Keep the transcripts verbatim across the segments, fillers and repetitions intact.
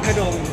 แค่ดม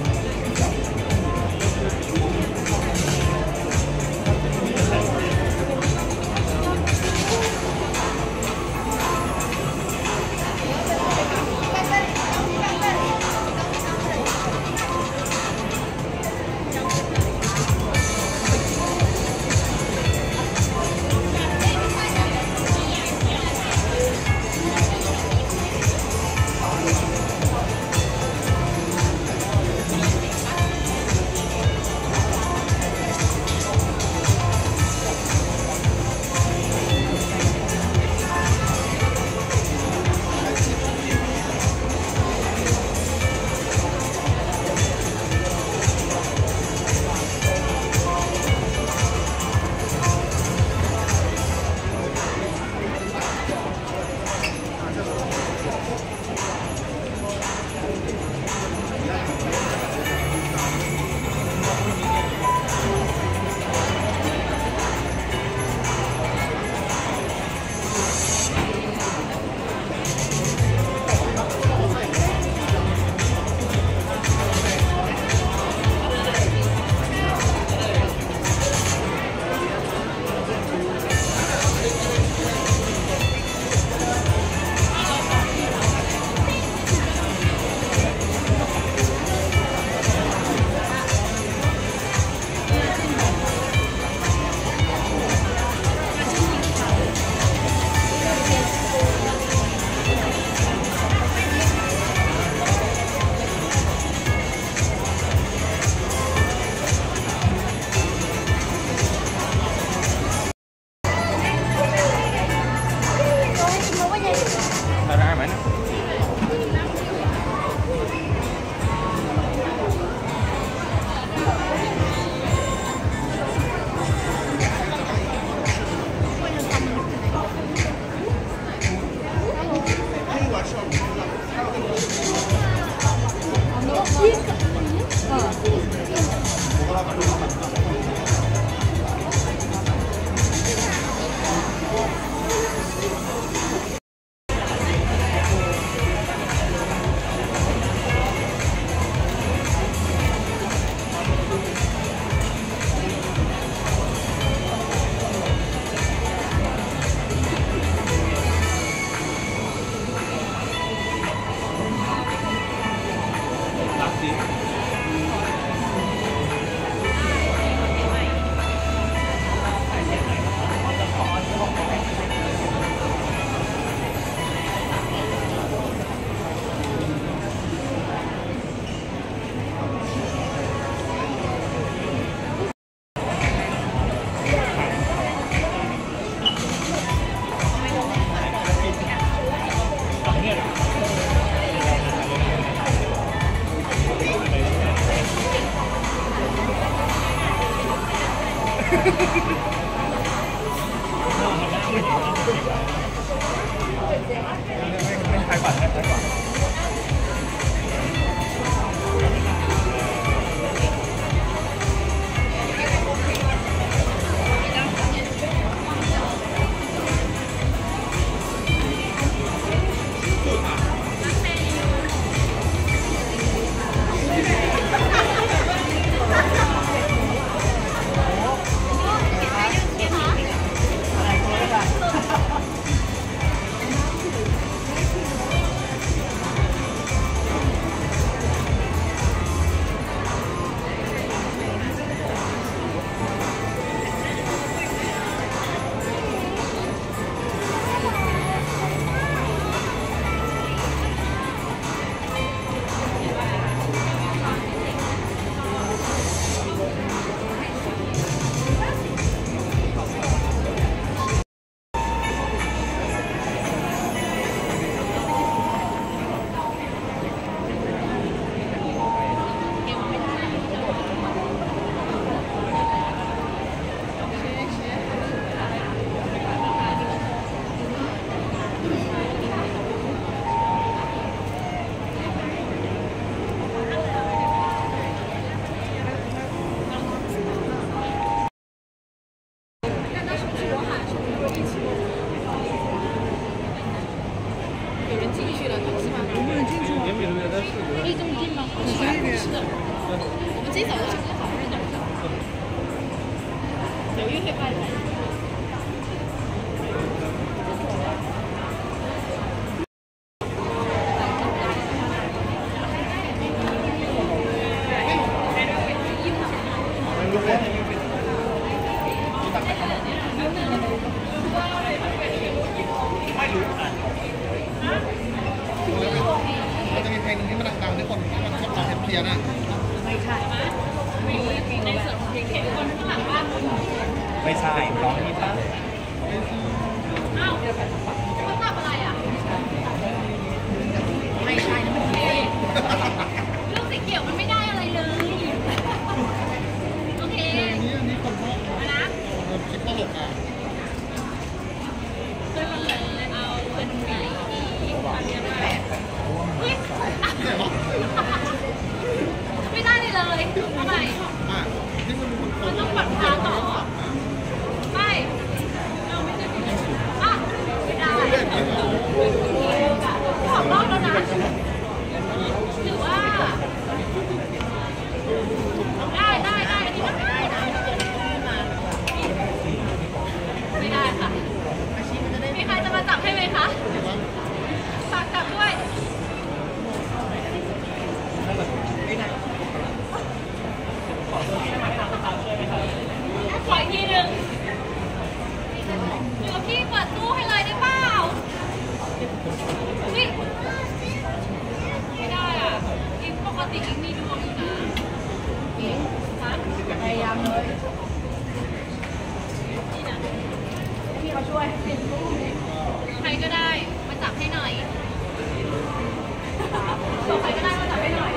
人进去了，是吗？有没有人进去吗？可以这么近吗？是的，是的。我们今早就想好认的。有约会拜拜。 ไม่ใช่ร้องนี่ป่ะอ้าวเขาทำอะไรอ่ะไม่ใช่นะมันไม่เรื่องสีเขียวมันไม่ได้อะไรเลยโอเคนี่นี่คนพ่อนะคิดตลกอ่ะเคยมาเลยเอาเป็นหมีเฮ้ยไม่ได้เลยเลยทำไมมันต้องปัดทางต่อไม่เราไม่ได้อ่ะไม่ได้ขอบรอบแล้วนะหรือว่าได้ได้ได้อันนี้ก็ได้ได้ไม่ได้ค่ะมีใครจะมาจับให้ไหมคะฝากจับด้วยขออีกทีหนึ่งเดี๋ยวพี่เปิดตู้ให้เลยได้เปล่าอุ๊ยไม่ได้อ่ะอิงปกติอิงมีดวงอยู่นะอิงฮะพยายามเลยนี่นะพี่เขาช่วยใครก็ได้มาจับให้หน่อยส่งใครก็ได้มาจับให้หน่อย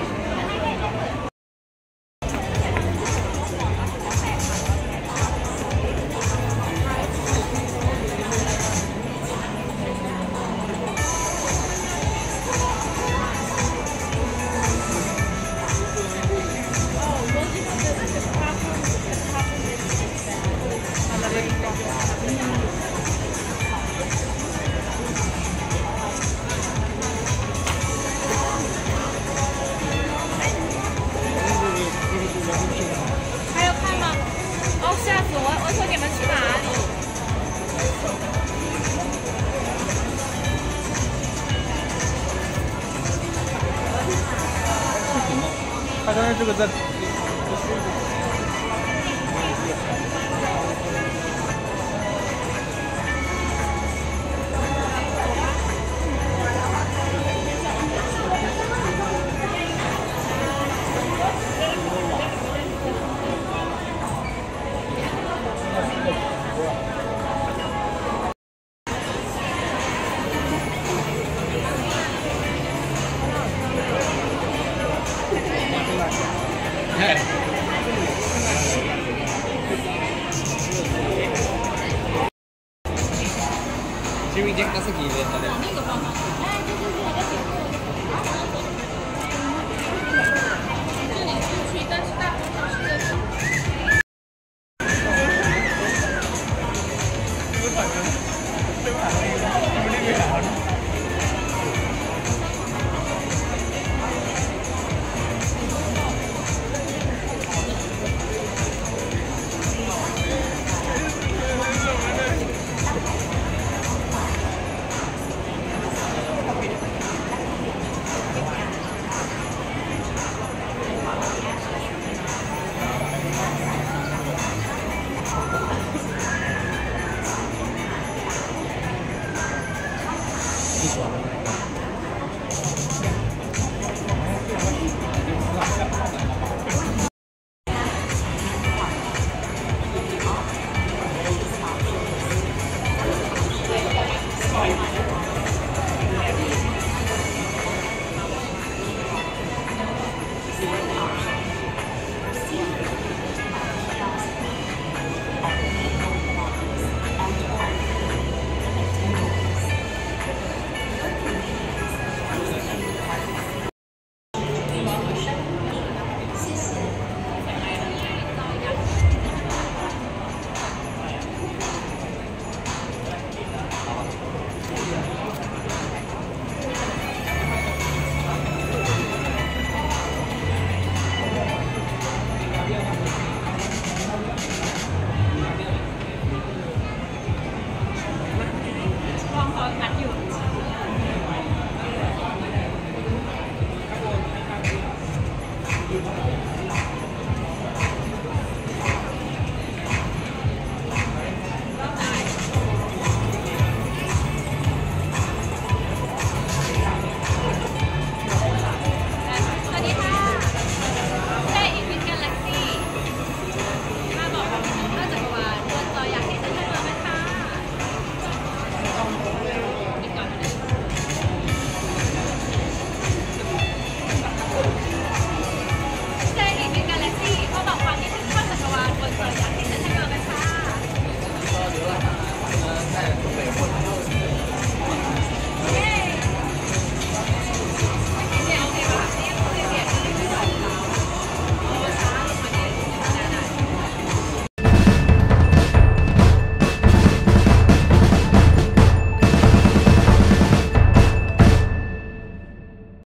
他刚才这个在。其实已经到是几年了。那个方法，哎，对对对，我在写。这里市区，但是大部分都是在省。